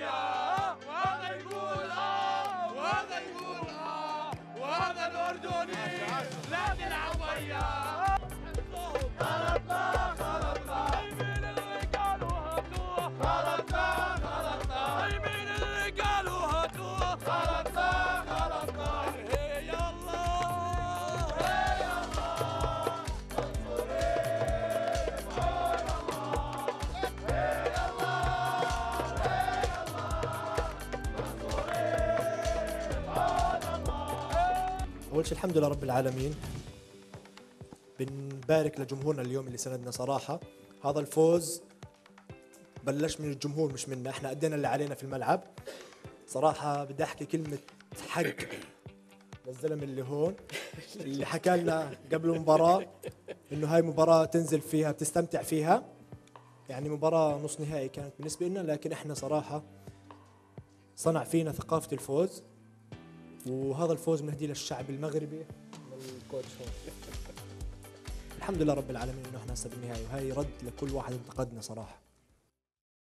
وياه، وهذا يقول وهذا يقول وهذا الأردني لا نلعب وياه. غلطنا غلطنا يمين اللي قالوا هاتوه، غلطنا غلطنا يمين اللي قالوا هاتوه، غلطنا غلطنا. هي الله هي الله انصري بعون الله، هي الله هي الله انصري بعون الله. أول شيء الحمد لله رب العالمين، بنبارك لجمهورنا اليوم اللي سندنا صراحة. هذا الفوز بلش من الجمهور مش منا، احنا أدينا اللي علينا في الملعب. صراحة بدي أحكي كلمة حق للزلمة اللي هون اللي حكى لنا قبل المباراة إنه هاي مباراة تنزل فيها بتستمتع فيها، يعني مباراة نص نهائي كانت بالنسبة لنا، لكن احنا صراحة صنع فينا ثقافة الفوز، وهذا الفوز بنهديه للشعب المغربي للكوتش هون. الحمد لله رب العالمين انه احنا هسه بالنهايه، وهي رد لكل واحد انتقدنا صراحه.